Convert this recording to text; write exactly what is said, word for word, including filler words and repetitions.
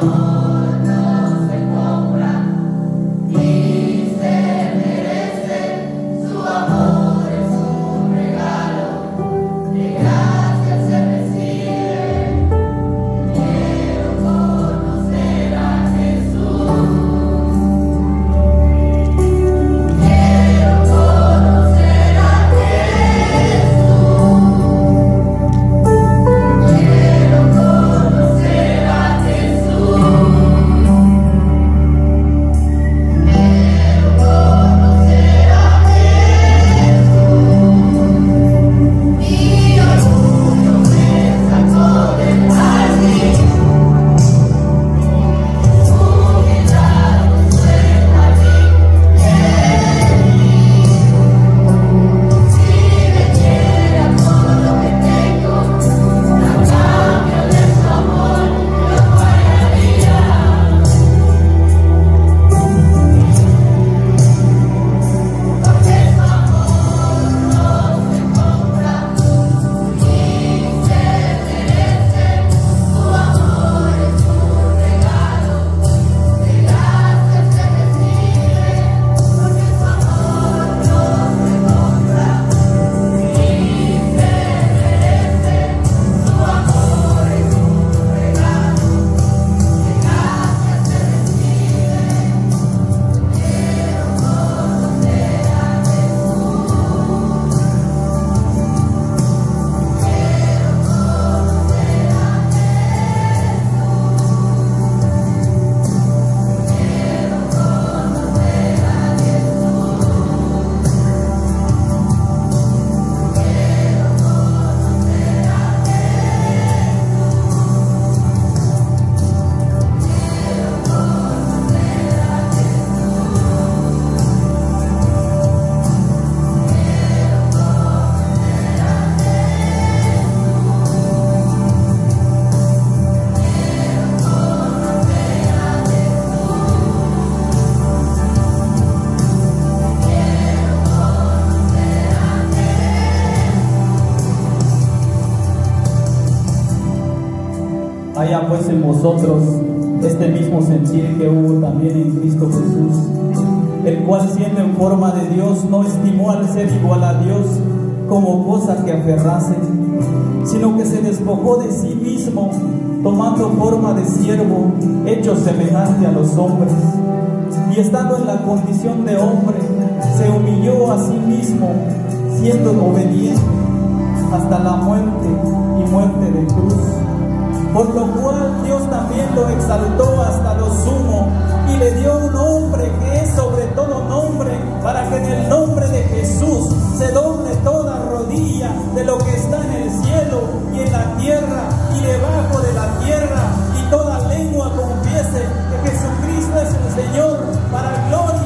Haya pues en vosotros este mismo sentir que hubo también en Cristo Jesús, el cual siendo en forma de Dios no estimó al ser igual a Dios como cosa que aferrase, sino que se despojó de sí mismo, tomando forma de siervo, hecho semejante a los hombres, y estando en la condición de hombre, se humilló a sí mismo, siendo obediente hasta la muerte y muerte de cruz. Por lo cual Dios también lo exaltó hasta lo sumo y le dio un nombre que es sobre todo nombre, para que en el nombre de Jesús se doble toda rodilla de lo que está en el cielo y en la tierra y debajo de la tierra, y toda lengua confiese que Jesucristo es el Señor, para gloria